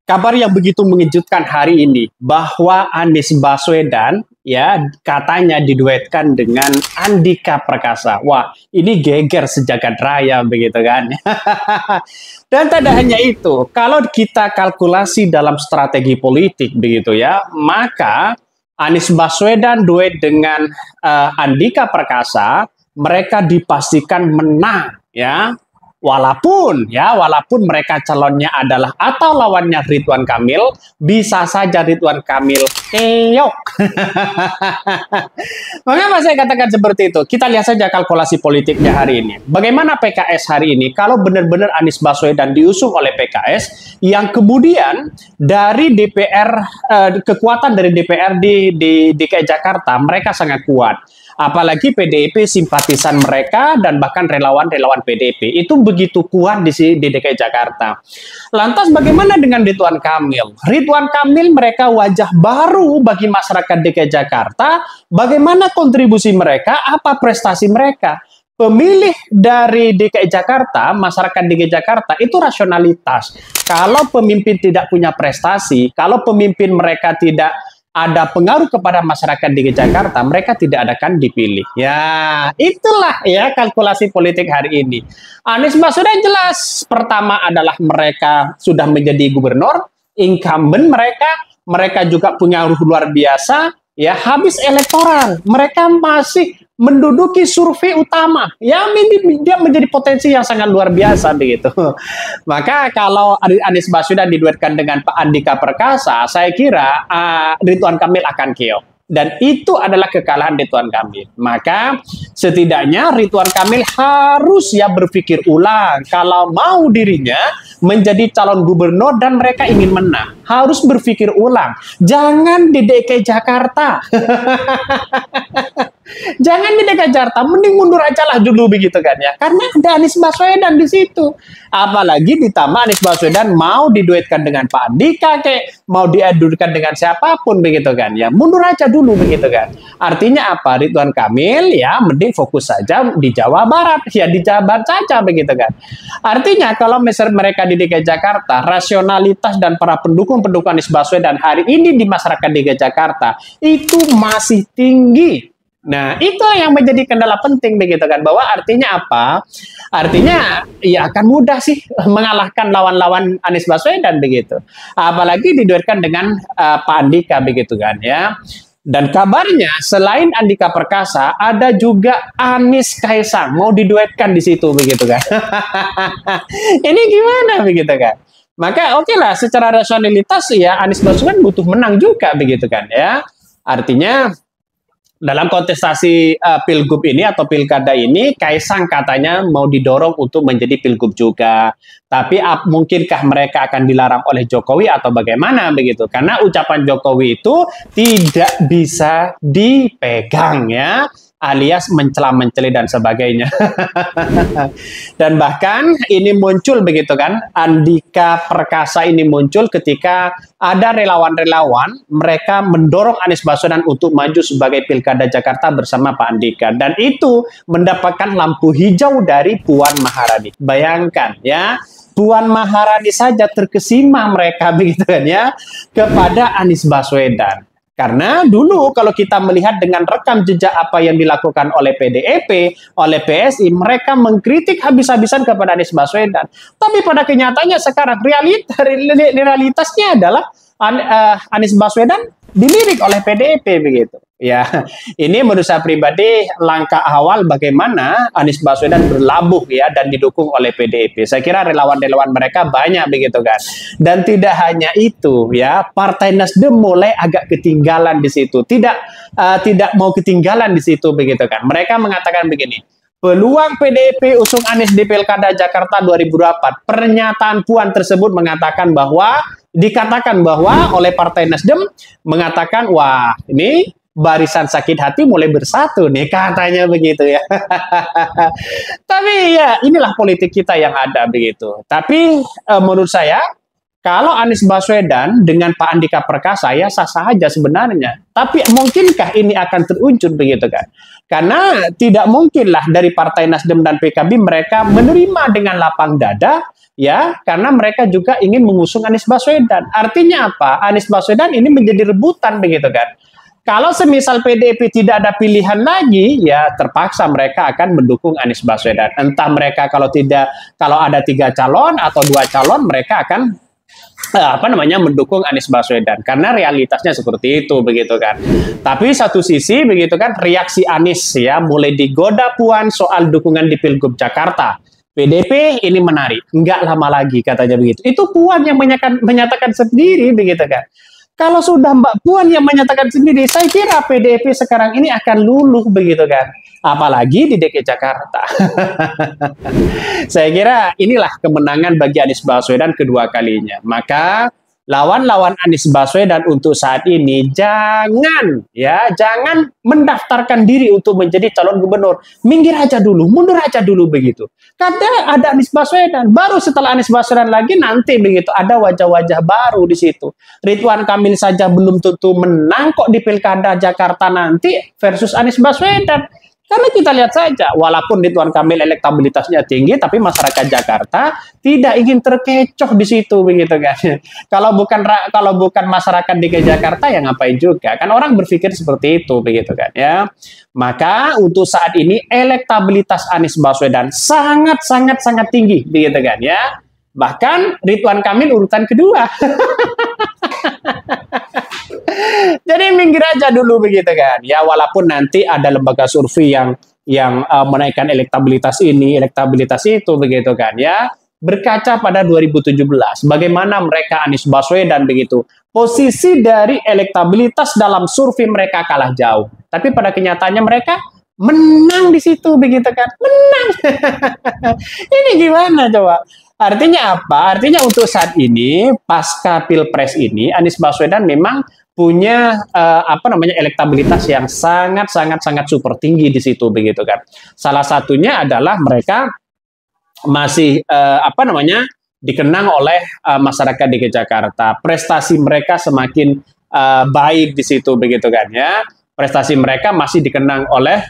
Kabar yang begitu mengejutkan hari ini bahwa Anies Baswedan ya katanya diduetkan dengan Andika Perkasa. Wah, ini geger sejagat raya begitu kan. Dan tidak hanya itu, kalau kita kalkulasi dalam strategi politik begitu ya, maka Anies Baswedan duet dengan Andika Perkasa, mereka dipastikan menang ya. Walaupun mereka calonnya adalah atau lawannya Ridwan Kamil, bisa saja Ridwan Kamil keok. Mengapa saya katakan seperti itu? Kita lihat saja kalkulasi politiknya hari ini. Bagaimana PKS hari ini kalau benar-benar Anies Baswedan diusung oleh PKS yang kemudian dari DPR kekuatan dari DPR di DKI Jakarta mereka sangat kuat. Apalagi PDIP simpatisan mereka dan bahkan relawan-relawan PDIP itu begitu kuat di DKI Jakarta. Lantas bagaimana dengan Ridwan Kamil? Ridwan Kamil mereka wajah baru bagi masyarakat DKI Jakarta. Bagaimana kontribusi mereka? Apa prestasi mereka? Pemilih dari DKI Jakarta, masyarakat DKI Jakarta itu rasionalitas. Kalau pemimpin tidak punya prestasi, kalau pemimpin mereka tidak ada pengaruh kepada masyarakat di Jakarta, mereka tidak akan dipilih. Ya, itulah ya kalkulasi politik hari ini. Anies Baswedan jelas, pertama adalah mereka sudah menjadi gubernur, incumbent mereka juga punya luar biasa, ya habis elektoral, mereka masih menduduki survei utama. Ya, dia menjadi potensi yang sangat luar biasa begitu. Maka kalau Anies Baswedan diduetkan dengan Pak Andika Perkasa, saya kira Ridwan Kamil akan keok. Dan itu adalah kekalahan Ridwan Kamil. Maka setidaknya Ridwan Kamil harus ya berpikir ulang. Kalau mau dirinya menjadi calon gubernur dan mereka ingin menang, harus berpikir ulang. Jangan di DKI Jakarta. Jangan di DKI Jakarta, mending mundur aja lah dulu begitu kan ya. Karena ada Anies Baswedan di situ. Apalagi ditambah Anies Baswedan mau diduetkan dengan Pak Andika mau diadukan dengan siapapun begitu kan ya. Mundur aja dulu begitu kan. Artinya apa? Ridwan Kamil ya mending fokus saja di Jawa Barat, ya di Jabar saja begitu kan. Artinya kalau misalnya mereka di DKI Jakarta, rasionalitas dan para pendukung-pendukung Anies Baswedan hari ini di masyarakat DKI Jakarta itu masih tinggi. Nah, itu yang menjadi kendala penting begitu kan, bahwa artinya apa? Artinya ya akan mudah sih mengalahkan lawan-lawan Anies Baswedan begitu. Apalagi diduetkan dengan Pak Andika begitu kan ya. Dan kabarnya selain Andika Perkasa ada juga Anies Kaisang mau diduetkan di situ begitu kan. Ini gimana begitu kan? Maka oke lah secara rasionalitas ya Anies Baswedan butuh menang juga begitu kan ya. Artinya dalam kontestasi pilgub ini atau pilkada ini, Kaisang katanya mau didorong untuk menjadi pilgub juga. Tapi mungkinkah mereka akan dilarang oleh Jokowi atau bagaimana begitu? Karena ucapan Jokowi itu tidak bisa dipegang ya, alias mencela-menceli dan sebagainya. Dan bahkan ini muncul begitu kan, Andika Perkasa ini muncul ketika ada relawan-relawan mereka mendorong Anies Baswedan untuk maju sebagai Pilkada Jakarta bersama Pak Andika, dan itu mendapatkan lampu hijau dari Puan Maharani. Bayangkan ya, Puan Maharani saja terkesima mereka begitu kan ya kepada Anies Baswedan. Karena dulu kalau kita melihat dengan rekam jejak apa yang dilakukan oleh PDIP, oleh PSI, mereka mengkritik habis-habisan kepada Anies Baswedan. Tapi pada kenyataannya sekarang realitasnya adalah Anies Baswedan dilirik oleh PDIP begitu. Ya, ini menurut saya pribadi langkah awal bagaimana Anies Baswedan berlabuh ya dan didukung oleh PDIP. Saya kira relawan-relawan mereka banyak begitu kan. Dan tidak hanya itu ya, Partai Nasdem mulai agak ketinggalan di situ. Tidak mau ketinggalan di situ begitu kan. Mereka mengatakan begini, peluang PDIP usung Anies di Pilkada Jakarta 2024. Pernyataan Puan tersebut dikatakan bahwa oleh Partai Nasdem mengatakan, wah ini barisan sakit hati mulai bersatu nih, katanya begitu ya. Tapi ya inilah politik kita yang ada begitu. Tapi menurut saya Kalau Anies Baswedan dengan Pak Andika Perkasa ya sah-sah aja sebenarnya. Tapi mungkinkah ini akan terwujud begitu kan? Karena tidak mungkinlah dari Partai Nasdem dan PKB mereka menerima dengan lapang dada ya, karena mereka juga ingin mengusung Anies Baswedan. Artinya apa? Anies Baswedan ini menjadi rebutan begitu kan? Kalau semisal PDIP tidak ada pilihan lagi, ya terpaksa mereka akan mendukung Anies Baswedan. Entah mereka kalau ada 3 calon atau 2 calon, mereka akan mendukung Anies Baswedan karena realitasnya seperti itu begitu kan. Tapi satu sisi begitu kan reaksi Anies ya mulai digoda Puan soal dukungan di Pilgub Jakarta. PDP ini menarik, nggak lama lagi katanya begitu. Itu Puan yang menyatakan sendiri begitu kan. Kalau sudah Mbak Puan yang menyatakan sendiri, saya kira PDIP sekarang ini akan luluh begitu kan. Apalagi di DKI Jakarta. Saya kira inilah kemenangan bagi Anies Baswedan kedua kalinya. Maka lawan-lawan Anies Baswedan untuk saat ini jangan mendaftarkan diri untuk menjadi calon gubernur. Minggir aja dulu, mundur aja dulu begitu. Karena ada Anies Baswedan, baru setelah Anies Baswedan lagi nanti begitu ada wajah-wajah baru di situ. Ridwan Kamil saja belum tentu menang kok di Pilkada Jakarta nanti versus Anies Baswedan. Karena kita lihat saja, walaupun Ridwan Kamil elektabilitasnya tinggi, tapi masyarakat Jakarta tidak ingin terkecoh di situ, begitu kan? Kalau bukan masyarakat DKI Jakarta, ya ngapain juga? Kan orang berpikir seperti itu, begitu kan? Ya, maka untuk saat ini elektabilitas Anies Baswedan sangat tinggi, begitu kan? Ya, bahkan Ridwan Kamil urutan kedua. Jadi minggir aja dulu begitu kan. Ya walaupun nanti ada lembaga survei yang menaikkan elektabilitas ini, elektabilitas itu begitu kan ya. Berkaca pada 2017, bagaimana mereka Anies Baswedan begitu. Posisi dari elektabilitas dalam survei mereka kalah jauh. Tapi pada kenyataannya mereka menang di situ begitu kan. Menang. Ini gimana coba? Artinya apa? Artinya untuk saat ini pasca Pilpres ini Anies Baswedan memang punya elektabilitas yang sangat super tinggi di situ begitu kan. Salah satunya adalah mereka masih dikenang oleh masyarakat DKI Jakarta. Prestasi mereka semakin baik di situ begitu kan ya. Prestasi mereka masih dikenang oleh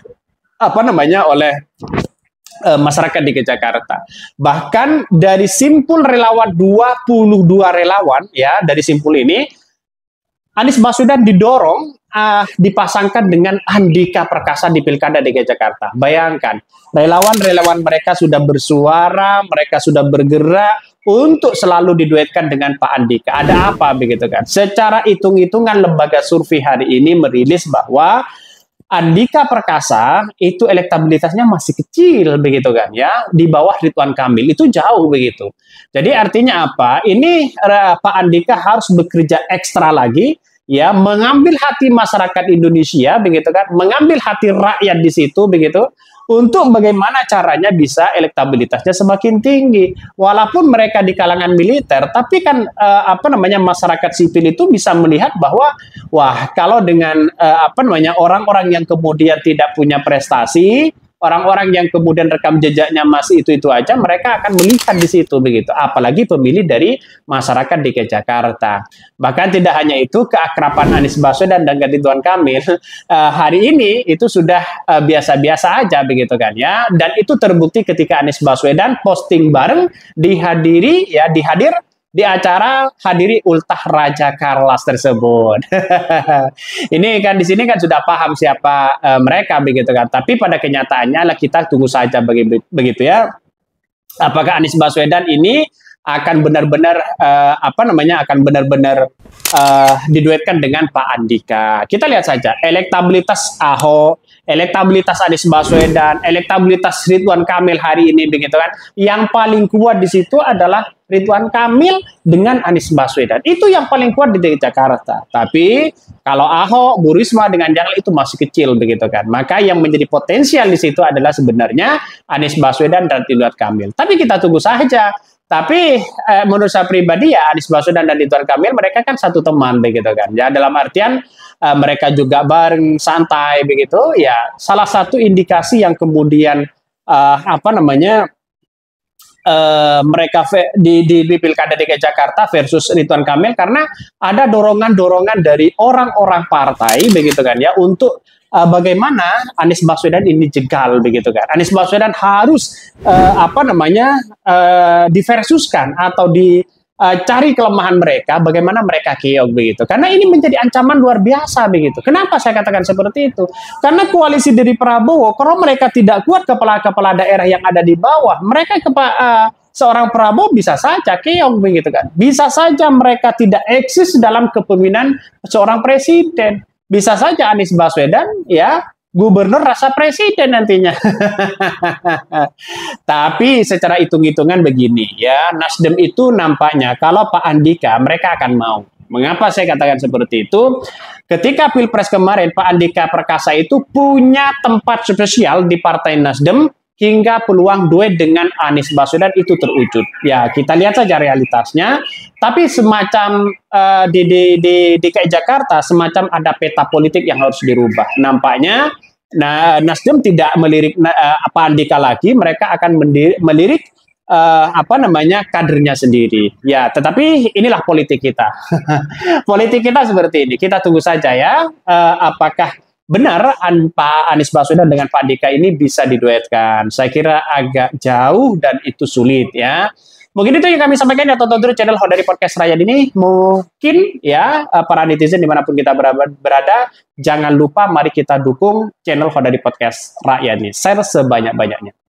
masyarakat DKI Jakarta. Bahkan dari simpul relawan 22 relawan ya, dari simpul ini Anies Baswedan didorong dipasangkan dengan Andika Perkasa di Pilkada DKI Jakarta. Bayangkan, relawan-relawan mereka sudah bersuara, mereka sudah bergerak untuk selalu diduetkan dengan Pak Andika. Ada apa begitu kan? Secara hitung-hitungan lembaga survei hari ini merilis bahwa Andika Perkasa itu elektabilitasnya masih kecil begitu kan ya, di bawah Ridwan Kamil itu jauh begitu. Jadi artinya apa? Ini Pak Andika harus bekerja ekstra lagi ya, mengambil hati masyarakat Indonesia begitu kan, mengambil hati rakyat di situ begitu, untuk bagaimana caranya bisa elektabilitasnya semakin tinggi. Walaupun mereka di kalangan militer, tapi kan masyarakat sipil itu bisa melihat bahwa wah, kalau dengan orang-orang yang kemudian tidak punya prestasi, orang-orang yang kemudian rekam jejaknya masih itu aja, mereka akan melihat di situ begitu. Apalagi pemilih dari masyarakat DKI Jakarta. Bahkan tidak hanya itu, keakraban Anies Baswedan dan Ridwan Kamil hari ini itu sudah biasa-biasa aja begitu kan ya. Dan itu terbukti ketika Anies Baswedan posting bareng dihadir di acara hadiri ultah Raja Carlos tersebut. Ini kan di sini kan sudah paham siapa mereka begitu kan. Tapi pada kenyataannya lah kita tunggu saja begitu ya. Apakah Anies Baswedan ini akan benar-benar diduetkan dengan Pak Andika. Kita lihat saja elektabilitas Ahok, elektabilitas Anies Baswedan, elektabilitas Ridwan Kamil hari ini begitu kan. Yang paling kuat di situ adalah Ridwan Kamil dengan Anies Baswedan. Itu yang paling kuat di DKI Jakarta. Tapi kalau Ahok, Bu Risma dengan Jarod itu masih kecil begitu kan. Maka yang menjadi potensial di situ adalah sebenarnya Anies Baswedan dan Ridwan Kamil. Tapi kita tunggu saja. Tapi menurut saya pribadi ya Anies Baswedan dan Ridwan Kamil mereka kan satu teman begitu kan. Ya dalam artian mereka juga bareng santai begitu. Ya salah satu indikasi yang kemudian mereka di Pilkada DKI Jakarta versus Ridwan Kamil, karena ada dorongan-dorongan dari orang-orang partai begitu kan ya, untuk bagaimana Anies Baswedan ini jegal begitu kan. Anies Baswedan harus diversuskan atau cari kelemahan mereka, bagaimana mereka keok begitu. Karena ini menjadi ancaman luar biasa begitu. Kenapa saya katakan seperti itu? Karena koalisi dari Prabowo, kalau mereka tidak kuat kepala-kepala daerah yang ada di bawah, mereka seorang Prabowo bisa saja keok begitu kan. Bisa saja mereka tidak eksis dalam kepemimpinan seorang presiden. Bisa saja Anies Baswedan ya gubernur rasa presiden nantinya. Tapi secara hitung-hitungan begini ya, Nasdem itu nampaknya kalau Pak Andika mereka akan mau. Mengapa saya katakan seperti itu? Ketika Pilpres kemarin Pak Andika Perkasa itu punya tempat spesial di Partai Nasdem hingga peluang duet dengan Anies Baswedan itu terwujud. Ya, kita lihat saja realitasnya. Tapi semacam di DKI Jakarta semacam ada peta politik yang harus dirubah. Nampaknya Nasdem tidak melirik Pak Andika lagi, mereka akan melirik kadernya sendiri. Ya, tetapi inilah politik kita. Politik kita seperti ini. Kita tunggu saja ya, apakah benar Pak Anies Baswedan dengan Pak Andika ini bisa diduetkan. Saya kira agak jauh dan itu sulit ya. Mungkin itu yang kami sampaikan ya, tonton terus channel Hodari Podcast Rakyat ini. Mungkin ya para netizen dimanapun kita berada, jangan lupa mari kita dukung channel Hodari Podcast Rakyat ini. Share sebanyak-banyaknya.